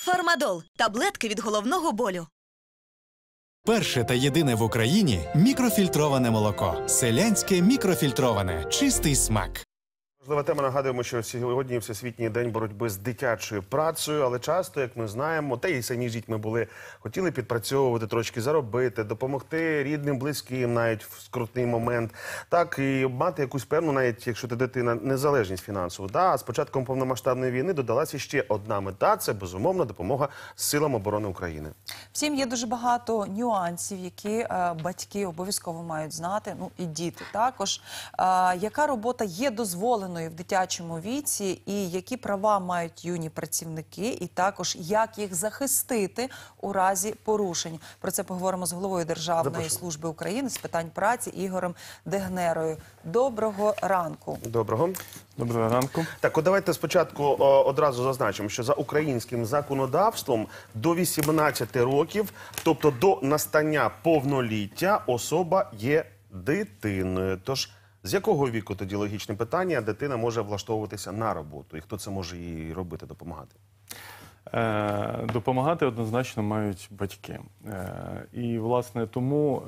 Фармадол – таблетки від головного болю. Перше та єдине в Україні мікрофільтроване молоко. Селянське мікрофільтроване. Чистий смак. Важлива тема. Нагадуємо, що сьогодні Всесвітній день боротьби з дитячою працею, але часто, як ми знаємо, та й самі з дітьми були, хотіли підпрацьовувати, трошки заробити, допомогти рідним, близьким навіть в скрутний момент, так, і мати якусь певну, навіть якщо ти дитина, незалежність фінансову. Да, а з початком повномасштабної війни додалася ще одна мета – це, безумовно, допомога Силам оборони України. Втім, є дуже багато нюансів, які батьки обов'язково мають знати, ну і діти також. Яка робота є дозволеною в дитячому віці і які права мають юні працівники, і також як їх захистити у разі порушень. Про це поговоримо з головою Державної служби України з питань праці Ігорем Дегнерою. Доброго ранку. Доброго. Доброго ранку. Так, от давайте спочатку одразу зазначимо, що за українським законодавством до 18 років, тобто до настання повноліття, особа є дитиною. Тож, з якого віку, тоді логічне питання, дитина може влаштовуватися на роботу? І хто це може їй робити, допомагати? Допомагати однозначно мають батьки. І, власне, тому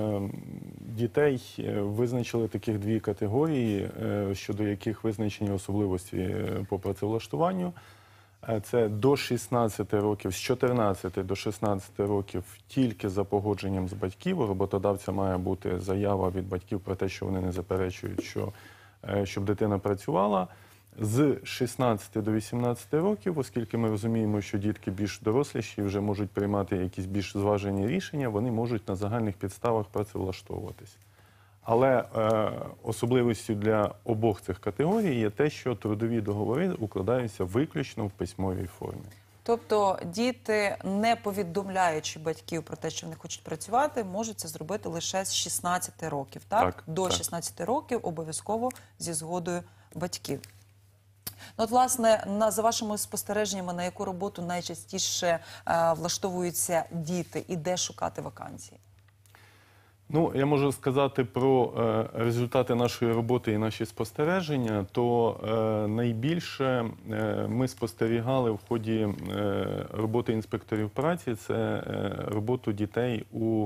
дітей визначили таких дві категорії, щодо яких визначені особливості по працевлаштуванню. Це до 16 років, з 14 до 16 років тільки за погодженням з батьків. У роботодавця має бути заява від батьків про те, що вони не заперечують, щоб дитина працювала. З 16 до 18 років, оскільки ми розуміємо, що дітки більш доросліші вже можуть приймати якісь більш зважені рішення, вони можуть на загальних підставах працевлаштовуватись. Але особливістю для обох цих категорій є те, що трудові договори укладаються виключно в письмовій формі. Тобто діти, не повідомляючи батьків про те, що вони хочуть працювати, можуть це зробити лише з 16 років, так? Так, До 16 років обов'язково зі згодою батьків. Ну, от, власне, за вашими спостереженнями, на яку роботу найчастіше влаштовуються діти і де шукати вакансії? Ну, я можу сказати про результати нашої роботи і наші спостереження, то найбільше ми спостерігали в ході роботи інспекторів праці, це роботу дітей у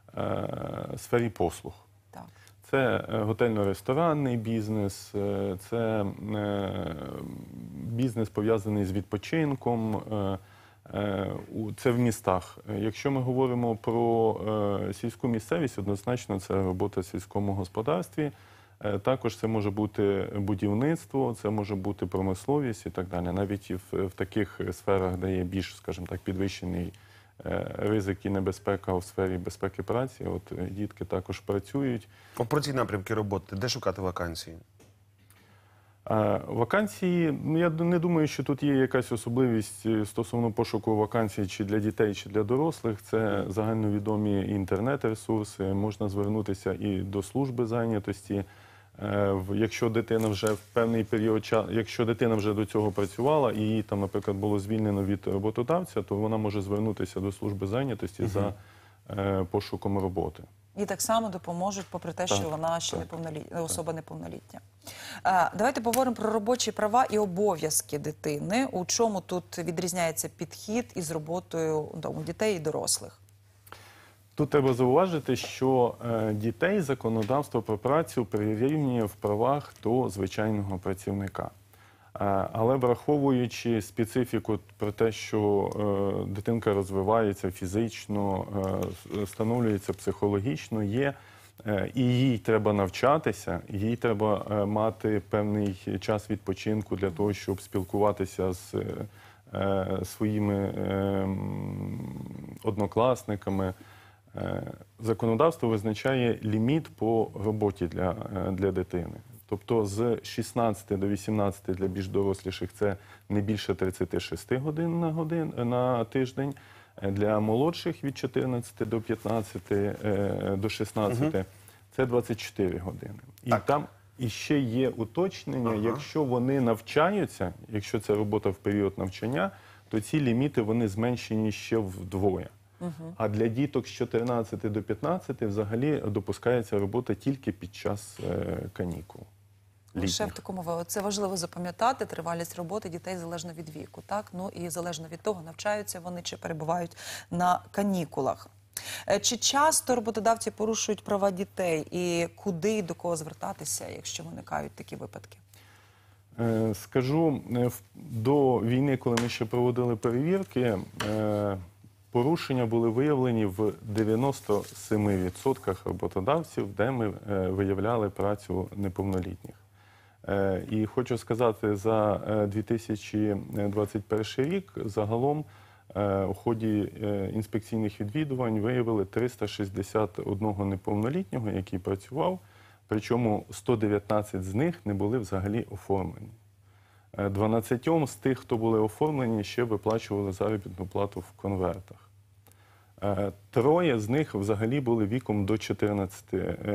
сфері послуг. Так. Це готельно-ресторанний бізнес, це бізнес пов'язаний з відпочинком, це в містах. Якщо ми говоримо про сільську місцевість, однозначно це робота в сільському господарстві. Також це може бути будівництво, це може бути промисловість і так далі. Навіть і в таких сферах, де є більш, скажімо так, підвищений ризик і небезпека у сфері безпеки праці, от дітки також працюють. Про ці напрямки роботи, де шукати вакансії? Вакансії, ну, я не думаю, що тут є якась особливість стосовно пошуку вакансій чи для дітей, чи для дорослих. Це загальновідомі інтернет-ресурси, можна звернутися і до служби зайнятості. Якщо дитина вже в певний період часу, якщо дитина вже до цього працювала і її там, наприклад, було звільнено від роботодавця, то вона може звернутися до служби зайнятості за пошуком роботи. І так само допоможуть, попри те, що вона ще особа неповнолітня. Давайте поговоримо про робочі права і обов'язки дитини. У чому тут відрізняється підхід із роботою у дітей і дорослих? Тут треба зауважити, що дітей законодавство про працю прирівнює в правах до звичайного працівника. Але враховуючи специфіку про те, що дитинка розвивається фізично, становлюється психологічно, і їй треба навчатися, їй треба мати певний час відпочинку для того, щоб спілкуватися з своїми однокласниками. Законодавство визначає ліміт по роботі для дитини. Тобто з 16 до 18 для більш доросліших це не більше 36 годин на тиждень. Для молодших від 14 до 15 до 16 це 24 години. І там іще є уточнення, якщо вони навчаються, якщо це робота в період навчання, то ці ліміти вони зменшені ще вдвоє. А для діток з 14 до 15 взагалі допускається робота тільки під час канікул. Лише в такому випадку. Це важливо запам'ятати, тривалість роботи дітей залежно від віку, так? Ну і залежно від того, навчаються вони чи перебувають на канікулах. Чи часто роботодавці порушують права дітей і куди і до кого звертатися, якщо виникають такі випадки? Скажу, до війни, коли ми ще проводили перевірки, порушення були виявлені в 97% роботодавців, де ми виявляли працю неповнолітніх. І хочу сказати, за 2021 рік загалом у ході інспекційних відвідувань виявили 361 неповнолітнього, який працював, причому 119 з них не були взагалі оформлені. 12 з тих, хто були оформлені, ще виплачували заробітну плату в конвертах. 3 з них взагалі були віком до 14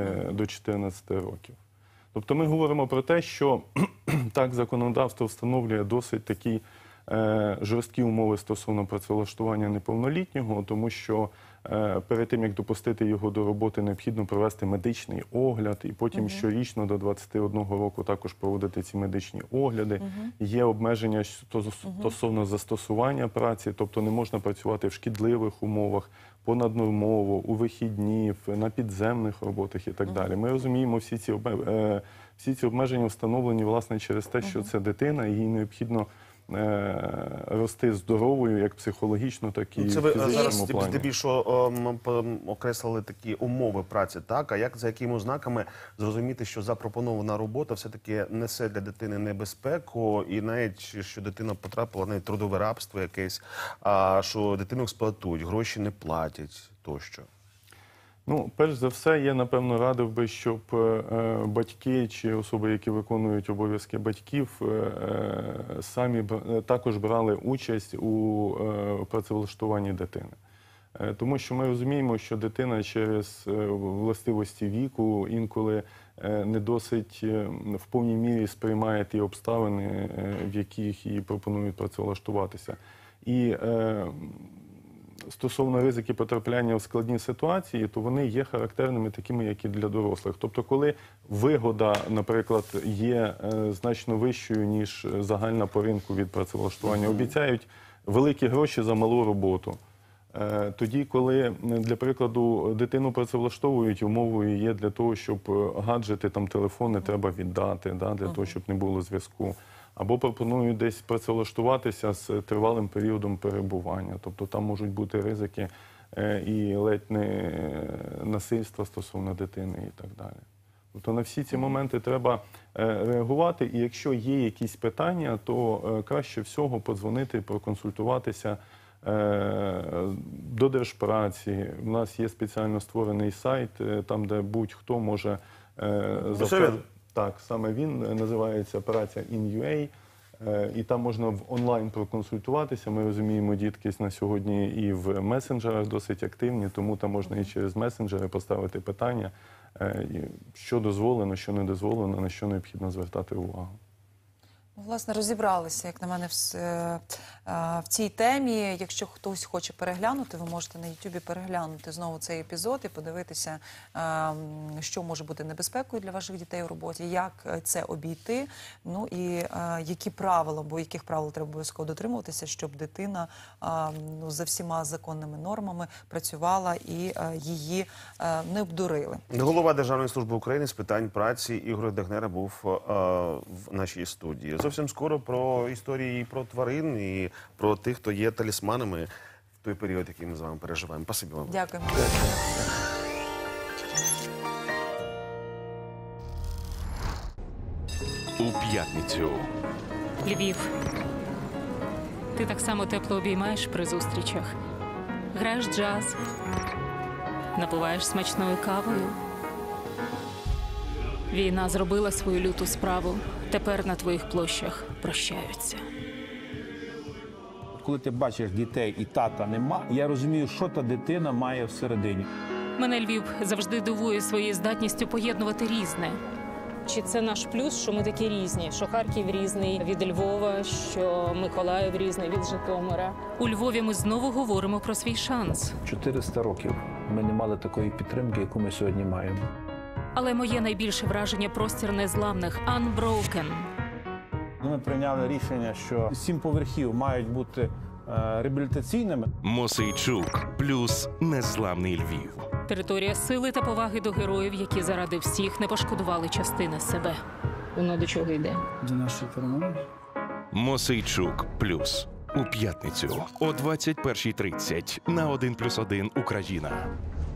років. Тобто ми говоримо про те, що так законодавство встановлює досить такі жорсткі умови стосовно працевлаштування неповнолітнього, тому що перед тим, як допустити його до роботи, необхідно провести медичний огляд, і потім щорічно до 21 року також проводити ці медичні огляди. Є обмеження стосовно застосування праці, тобто не можна працювати в шкідливих умовах, понаднормово, у вихідні, на підземних роботах і так далі. Ми розуміємо, всі ці обмеження встановлені, власне, через те, що це дитина, і їй необхідно рости здоровою, як психологічно, так і в фізичному плані. Зараз здебільшого окреслили такі умови праці, так? А за якими ознаками зрозуміти, що запропонована робота все-таки несе для дитини небезпеку, і навіть, що дитина потрапила навіть в трудове рабство якесь, що дитину експлуатують, гроші не платять тощо? Ну, перш за все, я, напевно, радив би, щоб батьки чи особи, які виконують обов'язки батьків, самі також брали участь у працевлаштуванні дитини. Тому що ми розуміємо, що дитина через властивості віку інколи не досить в повній мірі сприймає ті обставини, в яких їй пропонують працевлаштуватися. І стосовно ризики потрапляння в складні ситуації, то вони є характерними такими, як і для дорослих. Тобто, коли вигода, наприклад, є значно вищою, ніж загальна по ринку від працевлаштування, обіцяють великі гроші за малу роботу. Тоді, коли, для прикладу, дитину працевлаштовують, умовою є для того, щоб гаджети, там, телефони треба віддати, для того, щоб не було зв'язку. Або пропонують десь працевлаштуватися з тривалим періодом перебування. Тобто там можуть бути ризики і ледь не насильства стосовно дитини і так далі. Тобто на всі ці моменти треба реагувати. І якщо є якісь питання, то краще всього подзвонити, проконсультуватися до Держпраці. У нас є спеціально створений сайт, там, де будь-хто може запитати. Так, саме він називається «Праця in.ua», і там можна в онлайн проконсультуватися. Ми розуміємо, дітки на сьогодні і в месенджерах досить активні, тому там можна і через месенджери поставити питання, що дозволено, що не дозволено, на що необхідно звертати увагу. Власне, розібралися, як на мене, в цій темі. Якщо хтось хоче переглянути, ви можете на Ютубі переглянути знову цей епізод і подивитися, що може бути небезпекою для ваших дітей у роботі, як це обійти, ну і які правила, бо яких правил треба обов'язково дотримуватися, щоб дитина за всіма законними нормами працювала і її не обдурили. Голова Державної служби України з питань праці Ігор Дегнера був в нашій студії. Зовсім скоро про історії про тварин і про тих, хто є талісманами в той період, який ми з вами переживаємо. Спасибі вам. Дякуємо. У п'ятницю. Львів. Ти так само тепло обіймаєш при зустрічах. Граєш джаз. Напиваєш смачною кавою. Війна зробила свою люту справу. Тепер на твоїх площах прощаються. Коли ти бачиш дітей і тата нема, я розумію, що та дитина має всередині. Мене Львів завжди дивує своєю здатністю поєднувати різне. Чи це наш плюс, що ми такі різні? Що Харків різний від Львова, що Миколаїв різний від Житомира. У Львові ми знову говоримо про свій шанс. 400 років ми не мали такої підтримки, яку ми сьогодні маємо. Але моє найбільше враження – простір незламних Unbroken. Ми прийняли рішення, що 7 поверхів мають бути реабілітаційними. Мосейчук плюс незламний Львів. Територія сили та поваги до героїв, які заради всіх не пошкодували частини себе. Воно до чого йде? До нашої перемоги. Мосейчук плюс у п'ятницю о 21:30 на 1+1 Україна.